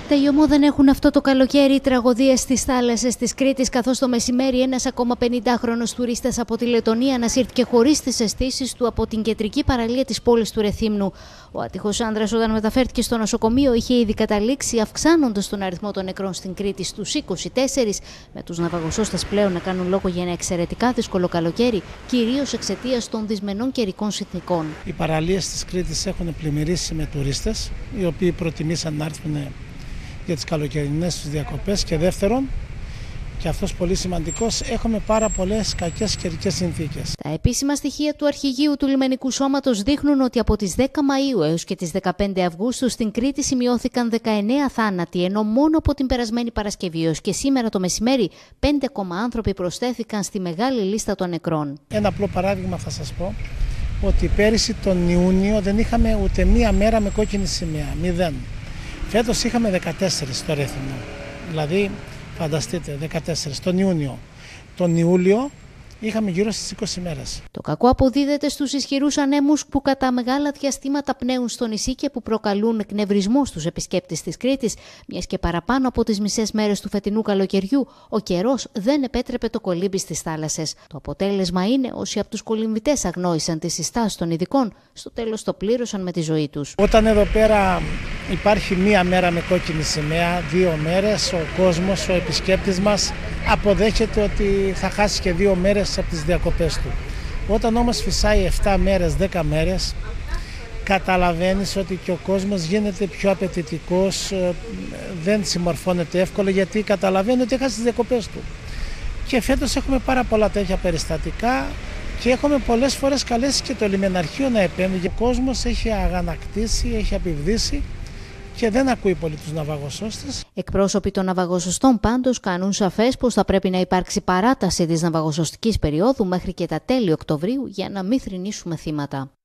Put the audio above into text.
Τελειωμό δεν έχουν αυτό το καλοκαίρι οι τραγωδίες στις θάλασσες της Κρήτης, καθώς το μεσημέρι ένας ακόμα 50χρονος τουρίστας από τη Λετονία ανασύρθηκε χωρίς τις αισθήσεις του από την κεντρική παραλία της πόλης του Ρεθύμνου. Ο άτυχος άνδρας, όταν μεταφέρθηκε στο νοσοκομείο, είχε ήδη καταλήξει, αυξάνοντας τον αριθμό των νεκρών στην Κρήτη στους 24, με τους ναυαγοσώστες πλέον να κάνουν λόγο για ένα εξαιρετικά δύσκολο καλοκαίρι, κυρίως εξαιτίας των δυσμενών καιρικών συνθηκών. Οι παραλίες της Κρήτης έχουν πλημμυρίσει με τουρίστες, οι οποίοι προτιμήσαν να έρθουν για τις καλοκαιρινές τους διακοπές, και δεύτερον, και αυτός πολύ σημαντικός, έχουμε πάρα πολλές κακές καιρικές συνθήκες. Τα επίσημα στοιχεία του Αρχηγείου του Λιμενικού Σώματος δείχνουν ότι από τις 10 Μαΐου έως και τις 15 Αυγούστου στην Κρήτη σημειώθηκαν 19 θάνατοι, ενώ μόνο από την περασμένη Παρασκευή έως και σήμερα το μεσημέρι 5 ακόμα άνθρωποι προσθέθηκαν στη μεγάλη λίστα των νεκρών. Ένα απλό παράδειγμα θα σας πω, ότι πέρυσι τον Ιούνιο δεν είχαμε ούτε μία μέρα με κόκκινη σημαία, 0. Φέτος είχαμε 14 στο Ρέθυμνο, δηλαδή φανταστείτε 14 τον Ιούνιο. Τον Ιούλιο είχαμε γύρω στις 20 μέρες. Το κακό αποδίδεται στους ισχυρούς ανέμους που κατά μεγάλα διαστήματα πνέουν στο νησί και που προκαλούν εκνευρισμό στους επισκέπτες της Κρήτης, μιας και παραπάνω από τις μισές μέρες του φετινού καλοκαιριού ο καιρός δεν επέτρεπε το κολύμπι στις θάλασσες. Το αποτέλεσμα είναι όσοι από τους κολυμβητές αγνόησαν τις συστάσεις των ειδικών, στο τέλος το πλήρωσαν με τη ζωή τους. Όταν εδώ πέρα υπάρχει μία μέρα με κόκκινη σημαία, 2 μέρες, ο κόσμος, ο επισκέπτης μας αποδέχεται ότι θα χάσει και 2 μέρες από τις διακοπές του. Όταν όμως φυσάει 7 μέρες, 10 μέρες, καταλαβαίνεις ότι και ο κόσμος γίνεται πιο απαιτητικός, δεν συμμορφώνεται εύκολα, γιατί καταλαβαίνει ότι έχασε τις διακοπές του. Και φέτος έχουμε πάρα πολλά τέτοια περιστατικά και έχουμε πολλές φορές καλέσει και το λιμεναρχείο να επέμβει. Ο κόσμος έχει αγανακτήσει, έχει απειβδίσει και δεν ακούει πολύ τους ναυαγοσώστες. Εκπρόσωποι των ναυαγοσωστών πάντως κάνουν σαφές πως θα πρέπει να υπάρξει παράταση της ναυαγοσωστικής περίοδου μέχρι και τα τέλη Οκτωβρίου για να μην θρηνήσουμε θύματα.